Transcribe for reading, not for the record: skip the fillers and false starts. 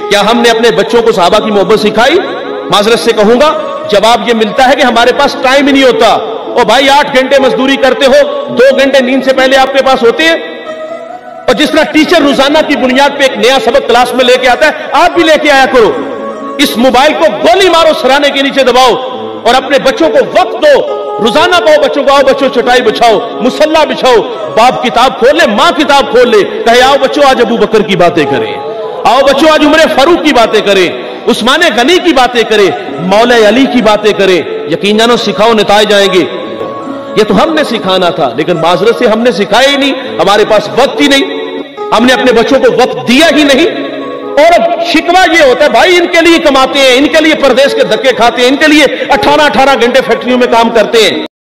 क्या हमने अपने बच्चों को सहाबा की मोहब्बत सिखाई? माजरत से कहूंगा, जवाब यह मिलता है कि हमारे पास टाइम ही नहीं होता। और भाई 8 घंटे मजदूरी करते हो, 2 घंटे नींद से पहले आपके पास होते हैं। और जिस तरह टीचर रोजाना की बुनियाद पे एक नया सबक क्लास में लेके आता है, आप भी लेके आया करो। इस मोबाइल को गोली मारो, सराहने के नीचे दबाओ और अपने बच्चों को वक्त दो। रोजाना कहो बच्चों को, आओ बच्चों चटाई बिछाओ, मुसल्ला बिछाओ, बाप किताब खोल ले, मां किताब खोल ले, कहे आओ बच्चों आज अबू बकर की बातें करें, आओ बच्चों आज उमर फारूक की बातें करें, उस्मान गनी की बातें करें, मौला अली की बातें करें। यकीन जानो सिखाओ नताए जाएंगे। ये तो हमने सिखाना था, लेकिन माजरत से हमने सिखाया ही नहीं, हमारे पास वक्त ही नहीं, हमने अपने बच्चों को वक्त दिया ही नहीं। और अब शिकवा ये होता है, भाई इनके लिए कमाते हैं, इनके लिए परदेश के धक्के खाते हैं, इनके लिए 18-18 घंटे फैक्ट्रियों में काम करते हैं।